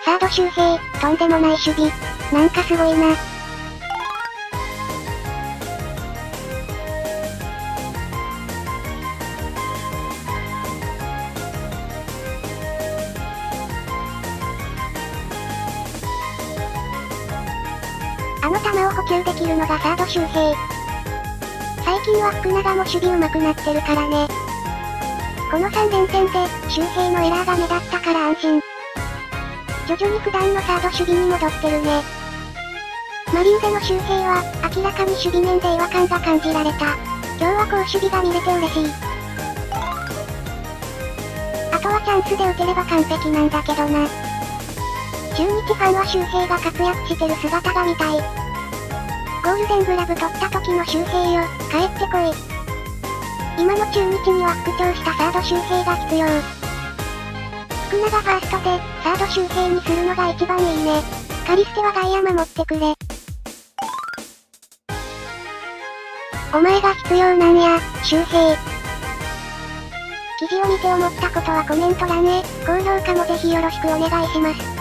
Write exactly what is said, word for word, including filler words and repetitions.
サード周平、とんでもない守備。なんかすごいな。あの球を補給できるのがサード周平。最近は福永も守備上手くなってるからね。このさん連戦で、周平のエラーが目立ったから安心。徐々に普段のサード守備に戻ってるね。マリーンゼの周平は、明らかに守備面で違和感が感じられた。今日は好守備が見れて嬉しい。あとはチャンスで打てれば完璧なんだけどな。中日ファンは周平が活躍してる姿が見たい。ゴールデングラブ取った時の周平よ、帰ってこい。今の中日には復調したサード周平が必要。福永ファーストで、サード周平にするのが一番いいね。カリステは外野守ってくれ。お前が必要なんや、周平。記事を見て思ったことはコメント欄へ、高評価もぜひよろしくお願いします。